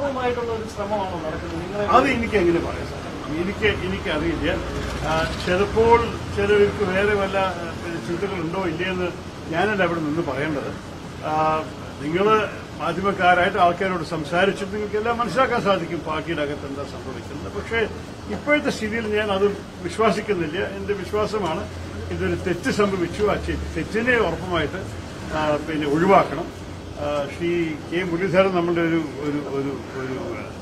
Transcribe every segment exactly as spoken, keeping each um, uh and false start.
വ്യാപകമായിട്ടുള്ള ഒരു ശ്രമമാണോ നടക്കുന്നത്? അത് എനിക്ക് എങ്ങനെ പറയാം സാർ, എനിക്ക് എനിക്കറിയില്ല. ചിലപ്പോൾ ചിലർക്ക് വേറെ വല്ല ചിന്തകളുണ്ടോ ഇല്ലയെന്ന് ഞാനല്ല അവിടെ നിന്ന് പറയേണ്ടത്. നിങ്ങൾ മാധ്യമക്കാരായിട്ട് ആൾക്കാരോട് സംസാരിച്ചിട്ട് നിങ്ങൾക്ക് എല്ലാം മനസ്സിലാക്കാൻ സാധിക്കും പാർട്ടിയുടെ അകത്ത് എന്താ സംഭവിക്കുന്നത്. പക്ഷേ ഇപ്പോഴത്തെ സ്ഥിതിയിൽ ഞാൻ അത് വിശ്വസിക്കുന്നില്ല. എന്റെ വിശ്വാസമാണ് ഇതൊരു തെറ്റ് സംഭവിച്ചു. ആ തെറ്റിനെ ഉറപ്പുമായിട്ട് പിന്നെ ഒഴിവാക്കണം. ശ്രീ കെ മുരളീധരൻ നമ്മളുടെ ഒരു ഒരു ഒരു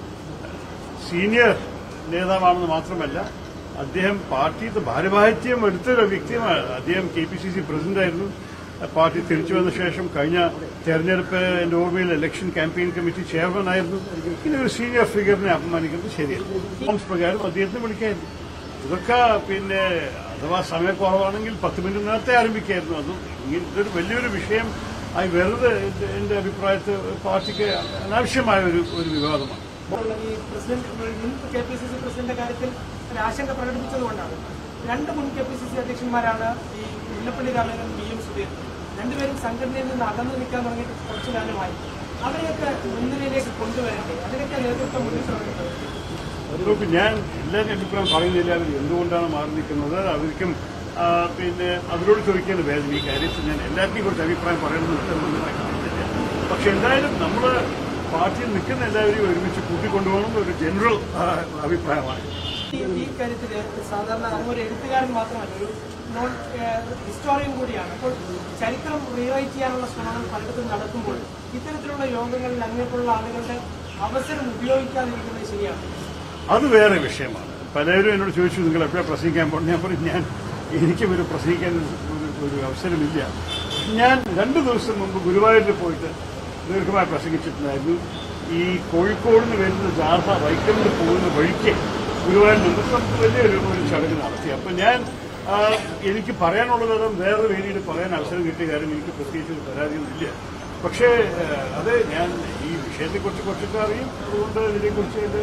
സീനിയർ നേതാവാണെന്ന് മാത്രമല്ല അദ്ദേഹം പാർട്ടിയുടെ ഭാരവാഹിത്യം എടുത്തൊരു വ്യക്തിയുമാണ്. അദ്ദേഹം കെ പി സി സി പ്രസിഡന്റായിരുന്നു. പാർട്ടി തിരിച്ചു വന്ന ശേഷം കഴിഞ്ഞ തെരഞ്ഞെടുപ്പ് എന്റെ ഓർമ്മയിൽ ഇലക്ഷൻ ക്യാമ്പയിൻ കമ്മിറ്റി ചെയർമാൻ ആയിരുന്നു. ഇങ്ങനെ ഒരു സീനിയർ ഫിഗറിനെ അപമാനിക്കുന്നത് ശരിയല്ല. ഫോംസ് പ്രകാരം അദ്ദേഹത്തിന് വിളിക്കായിരുന്നു. ഇതൊക്കെ പിന്നെ അഥവാ സമയക്കുറവാണെങ്കിൽ പത്ത് മിനിറ്റ് നേരത്തെ ആരംഭിക്കായിരുന്നു. അതും ഇതൊരു വലിയൊരു വിഷയം ആയി വെറുതെ എന്റെ അഭിപ്രായത്തിൽ പാർട്ടിക്ക് അനാവശ്യമായ ഒരു ഒരു വിവാദമാണ്. ഈ പ്രസിഡന്റ് മുൻ കെ പി സി സി പ്രസിഡന്റിന്റെ കാര്യത്തിൽ ഒരു ആശങ്ക പ്രകടിപ്പിച്ചതുകൊണ്ടാണ് രണ്ട് മുൻ കെ പി സി സി അധ്യക്ഷന്മാരാണ് ഈ മുല്ലപ്പള്ളി രാമചന്ദ്രൻ വി എം സുധീർ രണ്ടുപേരും സംഘടനയിൽ നിന്ന് അകന്നു നിൽക്കാൻ തുടങ്ങിയിട്ട് കുറച്ചു കാലമായി. അവരെയൊക്കെ മുൻനിരയിലേക്ക് കൊണ്ടുവരണ്ടേ? അതിനൊക്കെ നേതൃത്വം മുന്നിൽ ശ്രമിക്കുന്നത്. ഞാൻ എല്ലാവരും അഭിപ്രായം പറയുന്നില്ല. അവർ എന്തുകൊണ്ടാണ് മാറി നിൽക്കുന്നത്. അവർക്കും പിന്നെ അവരോട് ചോദിക്കേണ്ട വേദന ഈ കാര്യത്തിൽ ഞാൻ എല്ലാത്തിനെയും കുറിച്ച് അഭിപ്രായം പറയണമെന്ന് മനസ്സിലാക്കിയിട്ടില്ല. പക്ഷെ എന്തായാലും നമ്മൾ പാർട്ടിയിൽ നിൽക്കുന്ന എല്ലാവരെയും ഒരുമിച്ച് കൂട്ടിക്കൊണ്ടുപോകണം ഒരു ജനറൽ അഭിപ്രായമാണ്. ഈ കാര്യത്തിൽ സാധാരണ ഒരു എഴുത്തുകാരൻ മാത്രമല്ല, ഒരു നോൺ ഹിസ്റ്റോറിയൻ കൂടിയാണ്. അപ്പോൾ ചരിത്രം റീറൈറ്റ് ചെയ്യാനുള്ള ശ്രമങ്ങൾ പലയിടത്തും നടക്കുമ്പോൾ ഇത്തരത്തിലുള്ള യോഗങ്ങളിൽ അങ്ങനെയുള്ള ആളുകളുടെ അവസരം ഉപയോഗിക്കാതിരിക്കുന്നത് ശരിയാണ്. അത് വേറെ വിഷയമാണ്. പലരും എന്നോട് ചോദിച്ചു നിങ്ങൾ എപ്പോഴാണ് പ്രസംഗിക്കാൻ പോകുന്നത്. ഞാൻ പറഞ്ഞു ഞാൻ എനിക്കും ഒരു പ്രസംഗിക്കാൻ ഒരു അവസരമില്ല. ഞാൻ രണ്ടു ദിവസം മുമ്പ് ഗുരുവായൂരിൽ പോയിട്ട് ദീർഘമായി പ്രസംഗിച്ചിട്ടുണ്ടായിരുന്നു. ഈ കോഴിക്കോട് നിന്ന് വരുന്ന ജാഥ വൈക്കമിൽ പോകുന്ന വഴിക്ക് ഗുരുവായൂരിൽ നിന്ന് വലിയൊരു ഒരു ചടങ്ങ് നടത്തി. അപ്പൊ ഞാൻ എനിക്ക് പറയാനുള്ളതും വേറെ വേദിയിൽ പറയാൻ അവസരം കിട്ടിയ കാര്യം എനിക്ക് പ്രത്യേകിച്ച് ഒരു പരാതിയൊന്നുമില്ല. പക്ഷേ അത് ഞാൻ ഈ വിഷയത്തെക്കുറിച്ച് കുറച്ചൊക്കെ അറിയും. അതുകൊണ്ട് ഇതിനെക്കുറിച്ച് ഇത്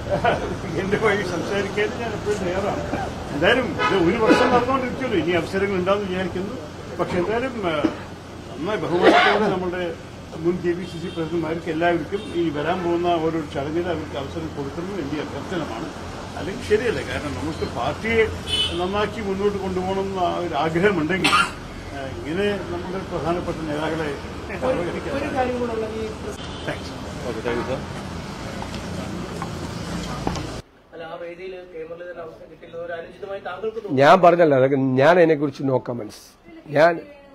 എന്റെ വഴി സംസാരിക്കാൻ ഞാൻ എപ്പോഴും തയ്യാറാണ്. എന്തായാലും ഇത് ഒരു വർഷം നടന്നുകൊണ്ടിരിക്കുമല്ലോ, ഇനി അവസരങ്ങൾ ഉണ്ടാകുമെന്ന് വിചാരിക്കുന്നു. പക്ഷെ എന്തായാലും നന്നായി ബഹുമാനത്തോടെ നമ്മുടെ മുൻ കെ പി സി സി പ്രസിഡന്റുമാർക്ക് എല്ലാവർക്കും ഈ വരാൻ പോകുന്ന ഓരോ ചടങ്ങിൽ അവർക്ക് അവസരം കൊടുക്കുന്നത് വലിയ അഭ്യർത്ഥനമാണ്. അല്ലെങ്കിൽ ശരിയല്ല. കാരണം നമുക്ക് പാർട്ടിയെ നന്നാക്കി മുന്നോട്ട് കൊണ്ടുപോകണമെന്ന ഒരു ആഗ്രഹമുണ്ടെങ്കിൽ ഇങ്ങനെ നമ്മുടെ പ്രധാനപ്പെട്ട നേതാക്കളെ താങ്ക്സ്. ഞാൻ പറഞ്ഞല്ലോ അതൊക്കെ ഞാൻ അതിനെക്കുറിച്ച് നോക്കാം. മനസ്സ് ഞാൻ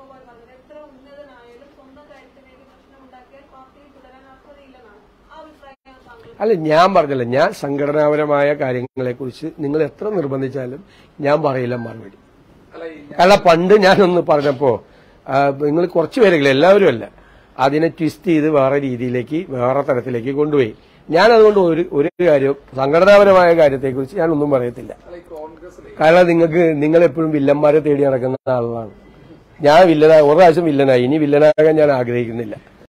അല്ല ഞാൻ പറഞ്ഞല്ലോ ഞാൻ സംഘടനാപരമായ കാര്യങ്ങളെക്കുറിച്ച് നിങ്ങൾ എത്ര നിർബന്ധിച്ചാലും ഞാൻ പറയില്ല മറുപടി. കാരണം പണ്ട് ഞാനൊന്ന് പറഞ്ഞപ്പോ നിങ്ങൾ കുറച്ചു പേരെങ്കിലും എല്ലാവരും അല്ല അതിനെ ട്വിസ്റ്റ് ചെയ്ത് വേറെ രീതിയിലേക്ക് വേറെ തരത്തിലേക്ക് കൊണ്ടുപോയി. ഞാൻ അതുകൊണ്ട് ഒരു ഒരു കാര്യം സംഘടനാപരമായ കാര്യത്തെക്കുറിച്ച് ഞാനൊന്നും പറയത്തില്ല. കാരണം നിങ്ങൾക്ക് നിങ്ങളെപ്പോഴും വില്ലന്മാരെ തേടി നടക്കുന്ന ആളാണ്. ഞാൻ വില്ലനായ ഒരു പ്രാവശ്യം വില്ലനായി, ഇനി വില്ലനാകാൻ ഞാൻ ആഗ്രഹിക്കുന്നില്ല.